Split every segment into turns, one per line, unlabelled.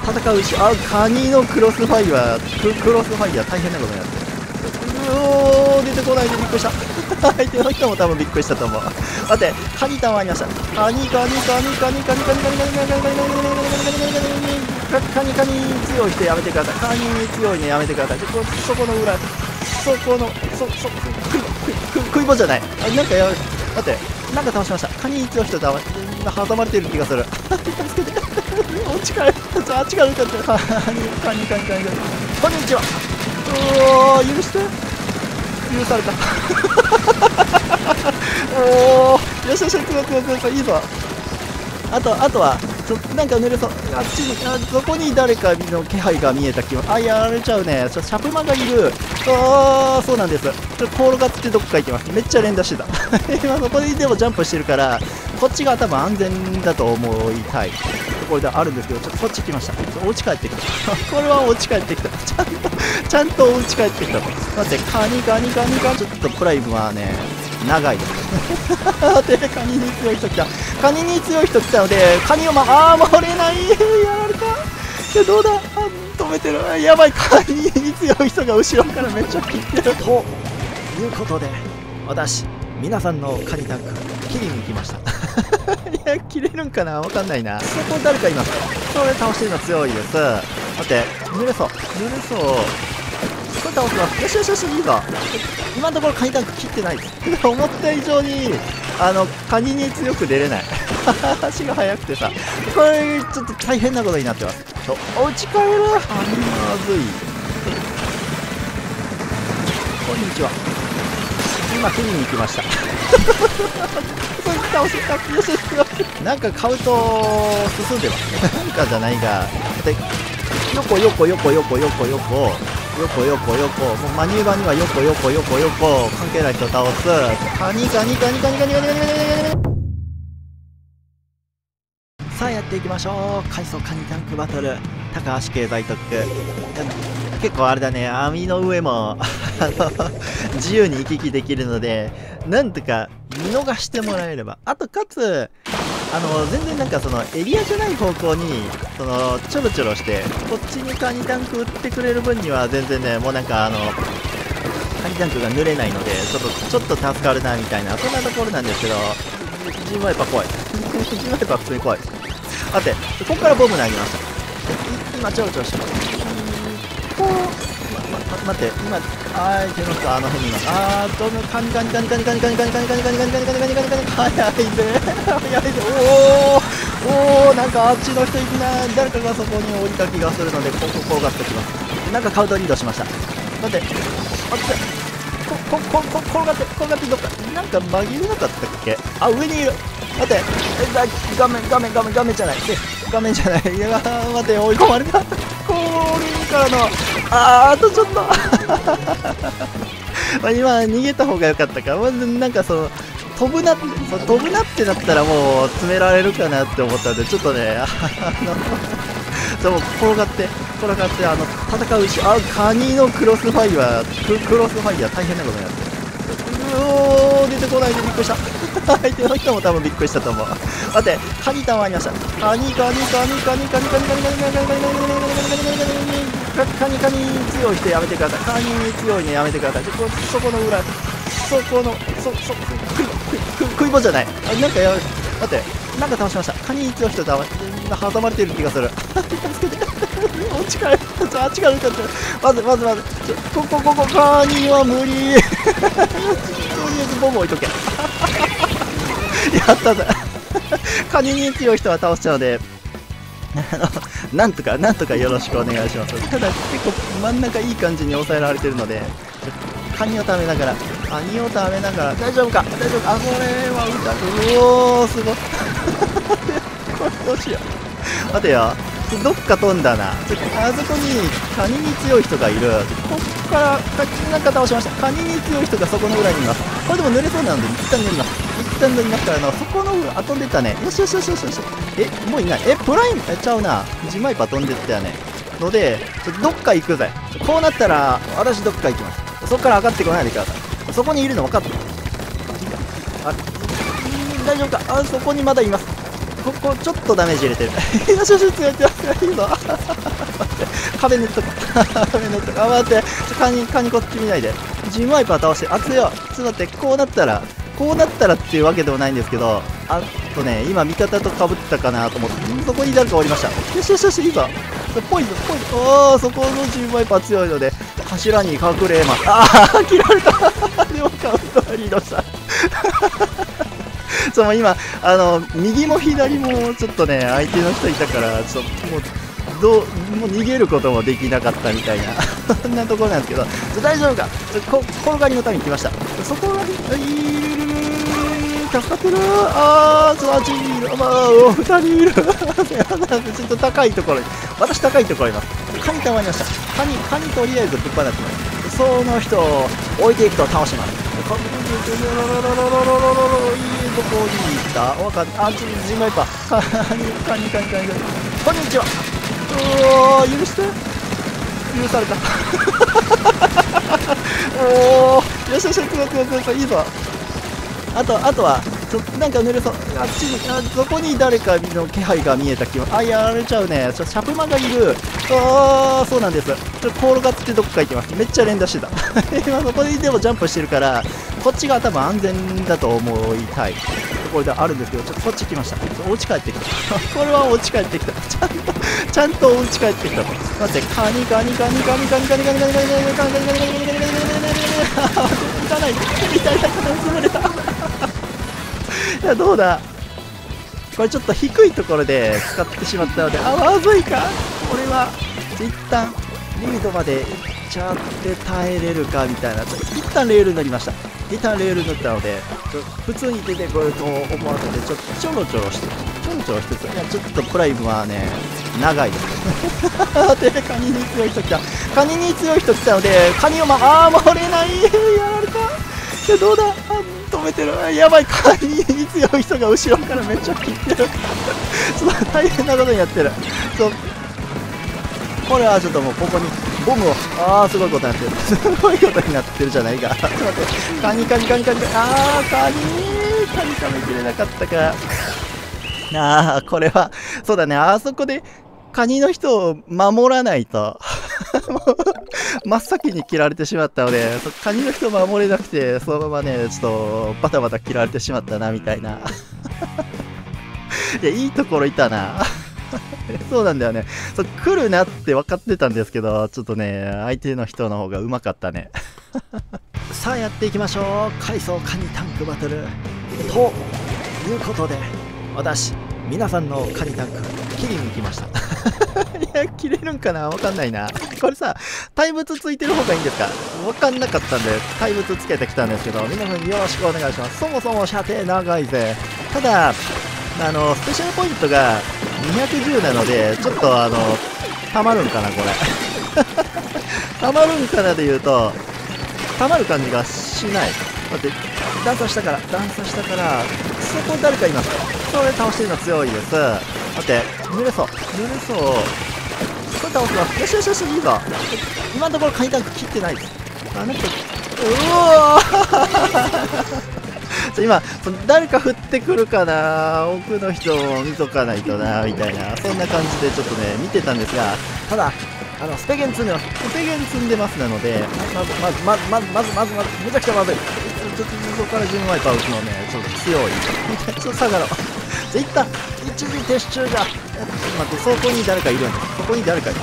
戦う牛、カニのクロスファイヤー、クロスファイヤー大変なことになってる。出てこないでびっくりした。相手の人も多分びっくりしたと思う。待って、カニたまりました。カニ強い人やめてください。カニ強いねやめてください。そこの裏、そこの食い棒じゃない。なんか待って、なんか倒しました。カニ強い人挟まれてる気がする。助けて。あっちから撃たれてる。カニ。こんにちは。許して。許された。よし、いいぞ。あとはなんか濡れそう。あっちにそこに誰かの気配が見えた気は。やられちゃうね。シャプマがいる。そうなんです。転がってどっか行きます。めっちゃ連打してた。今そこでもジャンプしてるからこっちが多分安全だと思いたいところであるんですけど、ちょっとこっち来ました。お家帰ってきた。これはお家帰ってきた。ちゃんとお家帰ってきた。待って、カニ。ちょっとプライムはね長いです。で、カニに強い人来たので、カニを守れない。やられた。どうだ。止めてる。やばい。カニに強い人が後ろからめっちゃ切ってる。ということで、私皆さんのカニタンク切りに行きました。いや、切れるんかな、わかんないな。そこ誰かいます。それ倒してるの強いです。待って、濡れそう。これ倒します。よし、いいぞ。今のところカニタンク切ってないです。思った以上にカニに強く出れない。足が速くてさ、これちょっと大変なことになってます。お家帰る。カニまずい。こんにちは。今切りに行きました。倒せた。よし、なんか買うと進んでます。なんかじゃないが、横、もうマニューバーには横、関係ない人を倒す。カニ。さあやっていきましょう。海藻カニタンクバトル、高橋経済特区。結構あれだね、網の上も自由に行き来できるので、なんとか見逃してもらえれば。あとかつ全然なんかそのエリアじゃない方向にちょろちょろしてこっちにカニタンク打ってくれる分には全然ね、もうなんかカニタンクが濡れないのでちょっと助かるなみたいな、そんなところなんですけど、ジンワイパー怖い。ジンワイパー普通に怖い。待って、ここからボム投げました。今ちょろちょろしてます。待って、今相手の人あの辺にいます。カニ早いぜ。なんかあっちの人行くな。誰かがそこに降りた気がするので、ここ転がってきます。なんかカウントリードしました。待って、転がってどっかなんか紛れなかったっけ。上にいる。待って、画面じゃない。いや、待って、追い込まれた。降臨からのあとちょっと今逃げた方が良かったか。なんか飛ぶなってなったらもう詰められるかなって思ったんで、ちょっとねでも転がって戦う牛、カニのクロスファイヤー大変なことになってる。出てこないでびっくりした。相手の人も多分びっくりしたと思う。待って、カニたまりました。カニ強い人やめてください。カニ強いねやめてください。そこの裏、食い棒じゃない。なんか待って、なんか倒しました。カニ強い人挟まれてる気がする。助けて。あっちから撃たれてる。まずこカニは無理。とりあえずボム置いとけ。やったぜ。カニに強い人は倒したのでなんとかよろしくお願いします。ただ結構真ん中いい感じに抑えられてるので、カニを食べながら大丈夫か。これは撃たすごい。これどうしよう。待てよ、どっか飛んだな。あそこにカニに強い人がいる。こっからなんか倒しました。カニに強い人がそこの裏にいます。これでも濡れそうなので一旦塗りますからそこの裏飛んでったね。よし。もういない。プライムちゃうな。ジマイパー飛んでったよね。のでどっか行くぜ。こうなったら私どっか行きます。そこから上がってこないでください。そこにいるの分かった。大丈夫か。そこにまだいます。 ここちょっとダメージ入れてるよしよし、強い強い強い、いいぞ壁塗っとこ壁塗っとこ。あ、待って、カニこっち見ないで。ジムワイパー倒して、あ、強い。ちょっと待って、こうなったらっていうわけでもないんですけど、あとね、今味方とかぶったかなと思って、そこに誰かおりました。よしよしよし、いいぞ。ポイズン、おー、そこのジムワイパー強いので、柱に隠れます。あー、切られたでもカウントがリードしたその今、右も左もちょっとね、相手の人いたから、ちょっともう逃げることもできなかったみたいなそんなところなんですけど、大丈夫か、転がりのために来ました。そこが助かってる。あー、あっちにいる。まあ、2人いるちょっと高いところに、私高いところにいます。カニ溜まりました。カニとりあえずぶっ放ってます。その人を置いていくと倒します。いいとこに行った。わかんない。あ、ジンマイパー。カニ。こんにちは。うおー、許して。許された。おー、よしよし、いいぞ。あとはなんか濡れそう。あっちに、そこに誰かの気配が見えた気は。あ、やられちゃうね。シャプマがいる。ああ、そうなんです。転がってどこか行きます。めっちゃ連打してた今そこででもジャンプしてるから、こっちが多分安全だと思いたいところであるんですけど、ちょっとこっち来ました。お家帰ってきたこれはお家帰ってきた。ちゃんとお家帰ってきた。待って、カニ行かないとみたいな形で潰れたいや、どうだ、これちょっと低いところで使ってしまったので、あ、まずいか、これは一旦リードまで行っちゃって耐えれるかみたいな、一旦レールに乗りました。一旦レールに乗ったので、普通に出てくると思うので、ちょっとちょろちょろしてつ、いや、ちょっとプライムはね、長いですで、カニに強い人来たので、カニを守れない、やられた。いや、どうだ、止めてる。やばい、カニに強い人が後ろからめっちゃ切ってるちょっと大変なことになってる。これはちょっともうここにボムを、すごいことになってるすごいことになってるじゃないかちょっと待って、カニカニ食べきれなかったか。これはそうだね、あそこでカニの人を守らないともう真っ先に切られてしまったので、カニの人を守れなくて、そのままね、ちょっとバタバタ切られてしまったなみたいないや、いいところいたなそうなんだよね。来るなって分かってたんですけど、ちょっとね、相手の人の方がうまかったねさあやっていきましょう。海藻カニタンクバトルということで、私皆さんのカニタンク切りに行きましたいや、切れるんかな、わかんないな。これさ、対物ついてる方がいいんですか、わかんなかったんで対物つけてきたんですけど、皆さんよろしくお願いします。そもそも射程長いぜ。ただスペシャルポイントが210なので、ちょっとたまるんかなこれたまるんかなで言うと、たまる感じがしない。待って、段差したから、そこ誰かいます。それ倒してるの強いです。待って、濡れそう。これ倒すわ。よし、いいぞ。今のところカニタンク切ってないです。今、誰か降ってくるかな、奥の人を見とかないとな、みたいな、そんな感じでちょっとね、見てたんですが、ただ、スペゲン積んでますなので、まず、めちゃくちゃまずい。ちょっとそこからジムワイパー打つのね、ちょっと強い。ちょっと下がろう。じゃ、一旦、一時撤収じゃ。ちょっと待って、そこに誰かいるんです。そこに誰かいる。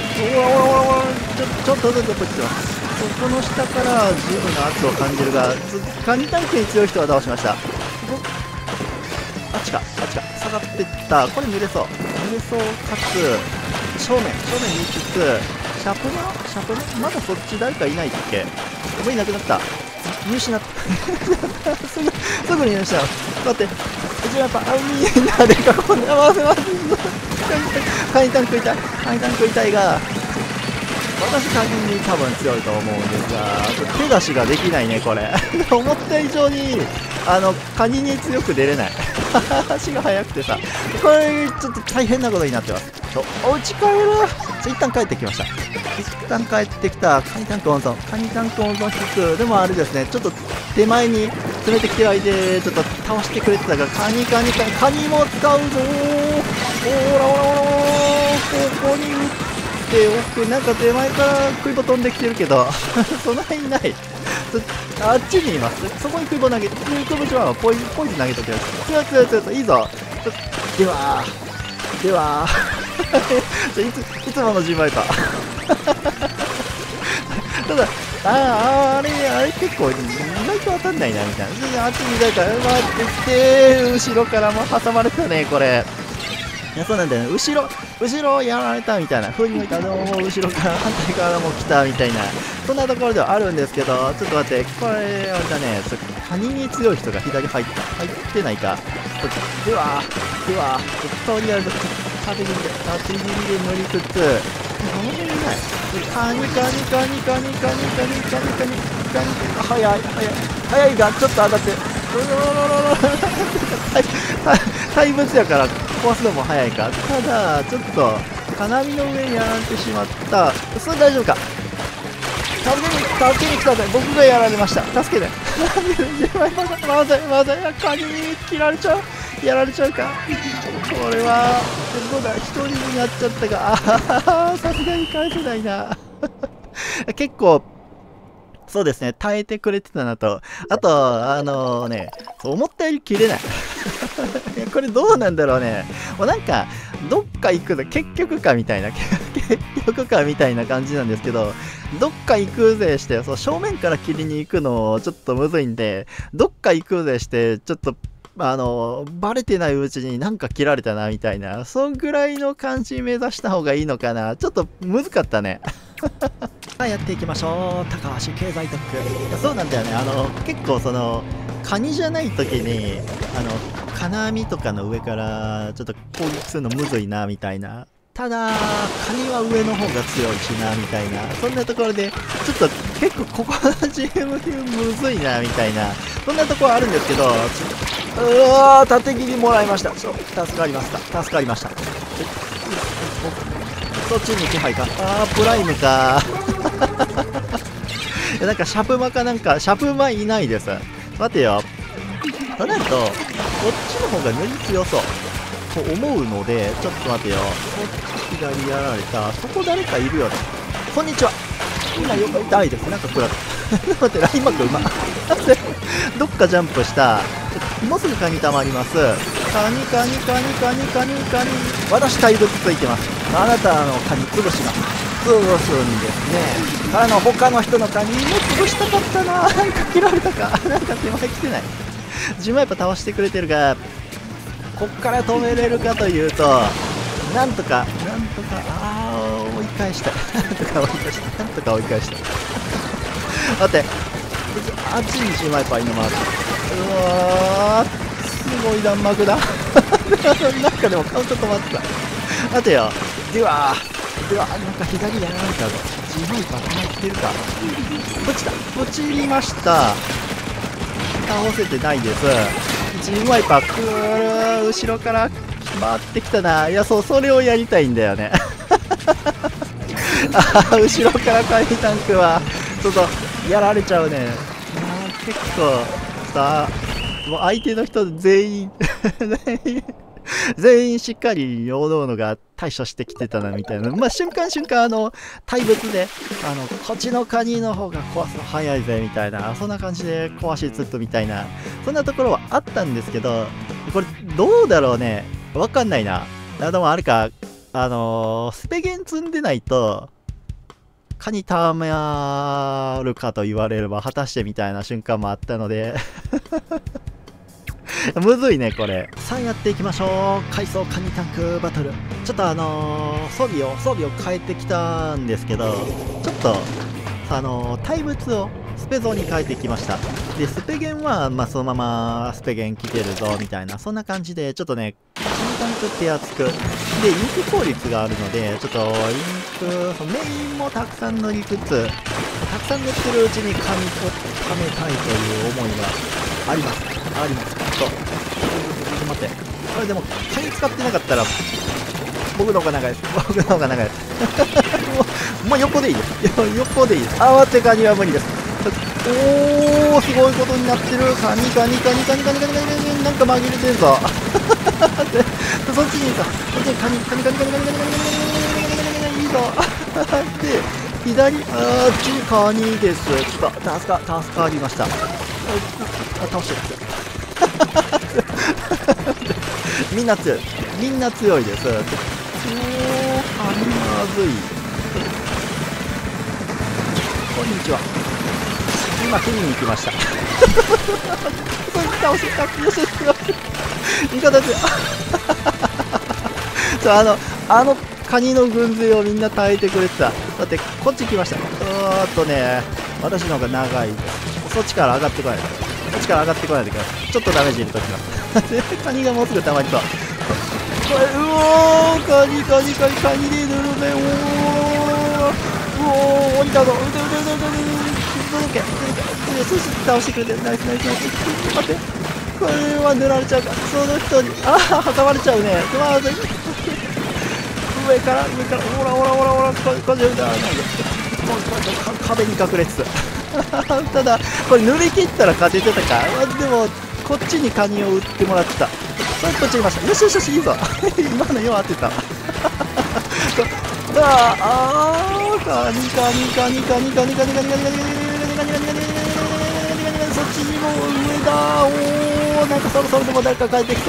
ちょっとずつプッチます。そこの下から十分な圧を感じるが、カニタンクに強い人は倒しました。あっちか、下がっていった。これ濡れそう、かつ正面につつ、シャプマまだそっち誰かいないっけ。もういなくなった。見失ったすぐに見失った。待って、うちはやっぱみんなで囲んで、カニタンク痛いが、私カニに多分強いと思うんですが、手出しができないねこれ思った以上にカニに強く出れない足が速くてさ、これちょっと大変なことになってます。お家帰る。 一旦帰ってきました。一旦帰ってきた。カニタンク温存。カニタンク温存しつつ、でもあれですね、ちょっと手前に詰めてきてる相手、ちょっと倒してくれてたが、カニも使うぞー。おらおらおらおら、ここに打っておく。なんか手前からクイボ飛んできてるけど、その辺ない。あっちにいます。そこにクイボ投げて、クイボちゃんはポイズ投げときます。いいぞ。ではいつもの10枚か。ただ、あれ結構意外と当たんないなみたいな。あっちに誰か回ってきて、後ろからも挟まれたね、これ。いや、そうなんだよね。後ろやられたみたいな。風に向いたらもう後ろから反対からも来たみたいな。そんなところではあるんですけど、ちょっと待って、これ、あれだね、カニに強い人が左入ってないか。では、とりあえず、縦切りで乗りつつ、この辺ない。カニ、早いが、ちょっと上がって、対物やから壊すのも早いか。ただ、ちょっと、金網の上にやられてしまった。それ大丈夫か。助けに来たぜ。僕がやられました。助けて。まずい。カニに切られちゃう。やられちゃうか。これは、どうだ、一人になっちゃったが、さすがに返せないな。結構、そうですね、耐えてくれてたなと。あと、思ったより切れない。これどうなんだろうね。もうなんか、どっか行くぜ、結局かみたいな感じなんですけど、どっか行くぜして、正面から切りに行くのちょっとむずいんで、どっか行くぜして、ちょっと、バレてないうちになんか切られたなみたいな、そんぐらいの感じ目指した方がいいのかな。ちょっと難かったね。さあやっていきましょう。高橋経済特区。そうなんだよね。結構カニじゃない時に、金網とかの上からちょっと攻撃するのむずいなみたいな。ただ、カニは上の方が強いしなみたいな。そんなところで、ちょっと結構ここの GM むずいなみたいな。そんなところあるんですけど、縦切りもらいました。助かりました。そっちに気配か。プライムか。なんかシャプマいないです。待てよ。となると、こっちの方がより強そう。と思うので、ちょっと待てよ。こっち左やられた。そこ誰かいるよね。こんにちは。今よく痛いです。なんか食らった。待って、ラインマークうま。どっかジャンプした。もうすぐカニ溜まります。カニ。私怪物ついてます。あなたのカニ潰します。潰すんですね。他の人のカニも潰したかったな。なんか切られたか。なんか手前来てない。自分はやっぱ倒してくれてるが、こっから止めれるかというと、なんとか、追い返した。なんとか追い返した。待って、あっちに10枚パイのマーク。すごい弾幕だ。なんかでもカウント止まってた。待てよ。では、なんか左やられたぞ。10枚パー止まってるか。落ちました。倒せてないです。チームワイパーくー後ろから回ってきたな。いや、それをやりたいんだよね。後ろからカニタンクはちょっとやられちゃうね。結構さ、もう相手の人全員しっかりおのおのが対処してきてたなみたいな。瞬間対物でこっちのカニの方が壊すの早いぜみたいな、そんな感じで壊しつつみたいな、そんなところはあったんですけど、これどうだろうね。わかんないな。でもあれか、スペゲン積んでないとカニたまるかと言われれば果たしてみたいな瞬間もあったのでむずいねこれ。さあやっていきましょう。海藻カニタンクバトル。ちょっと装備を変えてきたんですけど、ちょっと対物をスペゾーに変えてきました。でスペゲンはそのままスペゲン来てるぞみたいな、そんな感じでちょっとねカニタンク手厚くでインク効率があるので、ちょっとインクメインもたくさん塗りつつ、たくさん塗ってるうちにカニを貯めたいという思いがあります。ちょっと待って、これでもカニ使ってなかったら僕の方が長いです。僕の方が長いです。もう横でいいです。横でいいです。慌てカニは無理です。おー、すごいことになってる。カニなんか紛れてるぞ。そっちにさ、そっちにカニいいぞ。で、左、あっちカニです。ちょっと助かりました。倒してる。みんな強いです。カニまずい。こんにちは。今切りに行きました。倒した。よし、味方強い。あのカニの軍勢をみんな耐えてくれてた。だってこっち来ました。私の方が長いです。そっちから上がってこないで。こっちから上がってこないでください。ちょっとダメージ入れときます。カニがもうすぐ溜まりそう。これ、カニで塗るぜ。降りたぞ。倒してくれてる。ナイス。待って。これは塗られちゃうか。その人に、挟まれちゃうね。まずい。上から、ほら、これだ。壁に隠れつつ。ただ、これ塗り切ったら勝ててたか。でも、こっちにカニを打ってもらってた。それこっちにいました。よし、いいぞ。今のよう当てた。カニ。そっちにも上だ。なんかそろそろでも誰か帰ってきそう。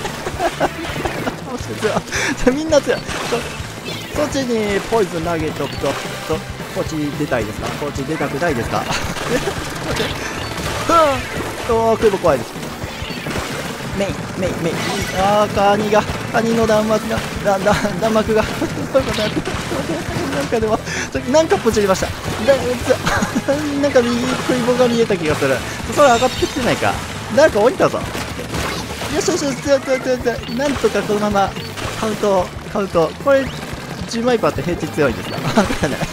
みんな強い。そっちにポイズン投げとくと、こっち出たいですか？こっち出たくないですか？空母怖いです。メイカニの弾幕がなんかポチりました。なんか右食い棒が見えた気がする。それ上がってきてないか。誰か降りたぞ。よし、なんとかこのままカウト。これ10枚パーって平地強いんですか？わからない。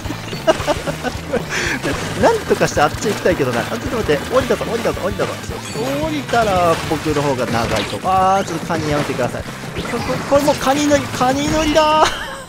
なんとかしてあっち行きたいけどな。ちょっと待って、降りたぞ。降りたら僕の方が長いと。ちょっとカニやめてください。これもうカニ乗りだ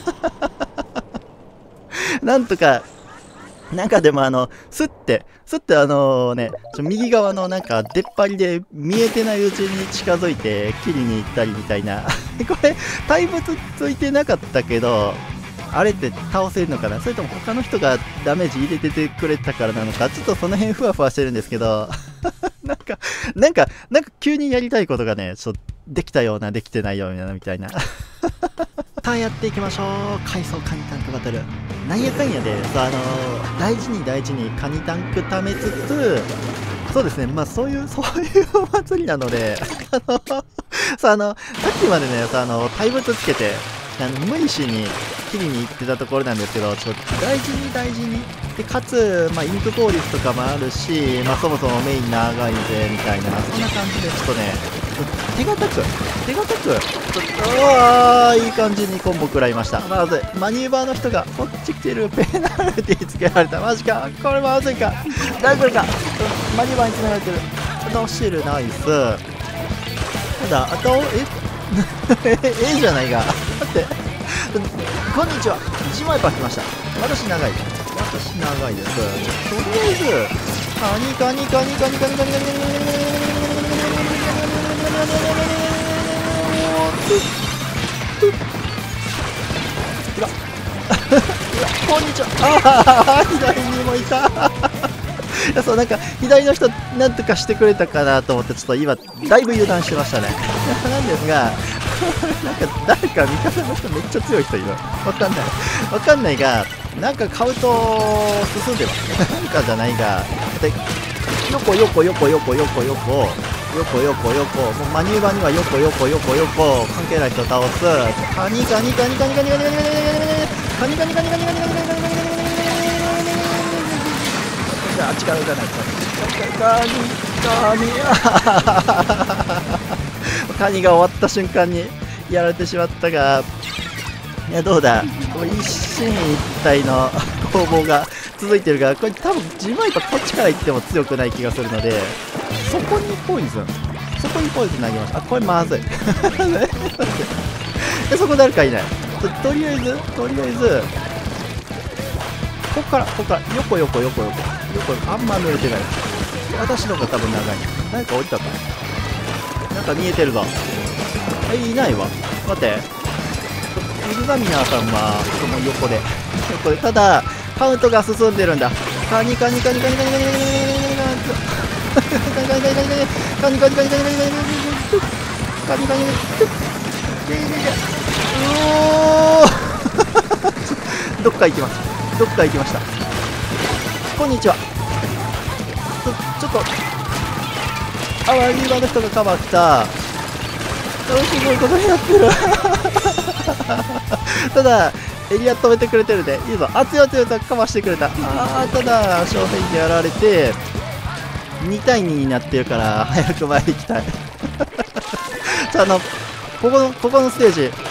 ー。なんとか、なんかでもすって右側のなんか出っ張りで見えてないうちに近づいて切りに行ったりみたいな。これ、対物ついてなかったけど、あれって倒せるのかな、それとも他の人がダメージ入れててくれたからなのか、ちょっとその辺ふわふわしてるんですけど、なんか急にやりたいことがね、ちょっとできたような、できてないようなみたいな。さあやっていきましょう。階層カニタンクバトル。なんやかんやで、大事にカニタンク貯めつつ、そうですね、まあそういうお祭りなので、さっきまでね、対物つけて、無理しに切りに行ってたところなんですけど、ちょっと大事に。で、かつ、インク効率とかもあるし、そもそもメイン長いぜ、みたいな、そんな感じで、ちょっとね、手堅く、いい感じにコンボ食らいました。まずい。マニューバーの人が、こっち来てる。ペナルティつけられた。マジか。これまずいか。大丈夫か。マニューバーにつめられてる。ドシル、ナイス。ただ、じゃないが。待って。こんにちは。1枚パー来ました。私長いです。とりあえず、カニ。こんにちは。左にもいた。いや、そう、なんか左の人なんとかしてくれたかなと思って、ちょっと今だいぶ油断してましたね。なんですが、なんか誰か味方の人めっちゃ強い人いる。わかんないが、なんか買うと進んでます。なんかじゃないが、で、横、もうマニューバーには横、関係ない人を倒す。カニ。じゃあ、力打たないと。カニが終わった瞬間にやられてしまったが、いや、どうだ、これ一進一退の攻防が続いてるが、これ多分ジマイパこっちから行っても強くない気がするので、そこにポイズン投げました。これまずい。で、そこ誰かいない。 とりあえずこっから横あんま濡れてない。私の方が多分長い。何か降りたか。なんか見えてるぞ。いないわ。待って、エグザミナーさんはその横でただカウントが進んでるんだ。カニどっか行きました。こんにちは。ちょっとリーバーの人がカバー来た。すごいことになってるただエリア止めてくれてるんでいいぞ。強いカバーしてくれた。ただ正面でやられて2対2になってるから早く前行きたいここのステージイ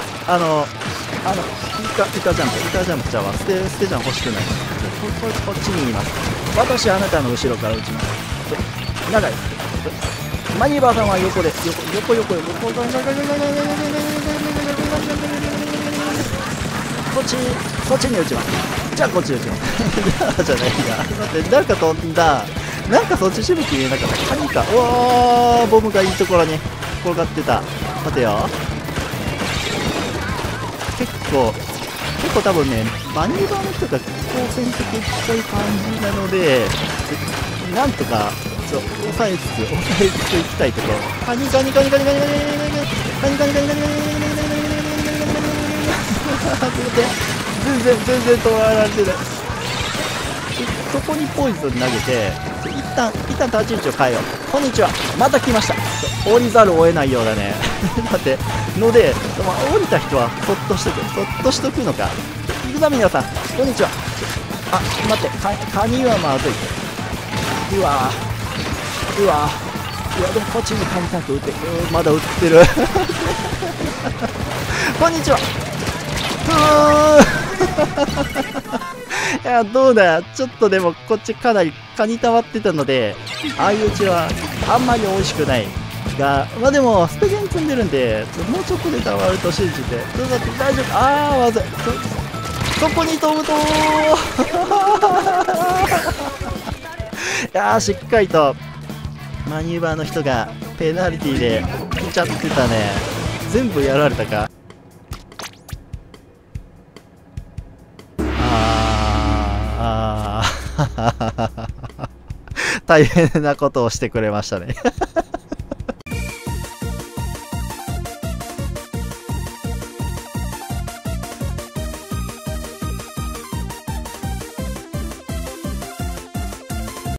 カジャンプちゃうわ。ステジャン欲しくない。こっちにいます。私あなたの後ろから撃ちます。長い。マニーバーさんは横で横そっちに撃ちます。じゃあこっちに撃ちますじゃないんだ。待って、なんか飛んだ。なんかそっちしぶき見えなかった。カニか。おー、ボムがいいところに転がってた。待てよ。結構多分ね、マニーバーの人が好戦的っぽい感じなので、なんとか抑えつついきたいところ。カニ全然止まられてない。そこにポイズン投げて一旦立ち位置を変えよう。こんにちは、また来ました。降りざるを得ないようだね待ってので、降りた人はそっとしとくのか。イグザミナーさんこんにちは。待って、カニはまずい。うわでもこっちにカニタンク撃ってまだ撃ってるこんにちは。いや、どうだ。ちょっとでもこっちかなりカニ溜まってたので、相打ちはあんまり美味しくないが、でもスペゲン積んでるんで、もうちょっとで溜まると信じて。ちょっと待って、大丈夫。まずい。そこに飛ぶといやー、しっかりとマニューバーの人がペナルティーで来ちゃってたね。全部やられたか。大変なことをしてくれましたね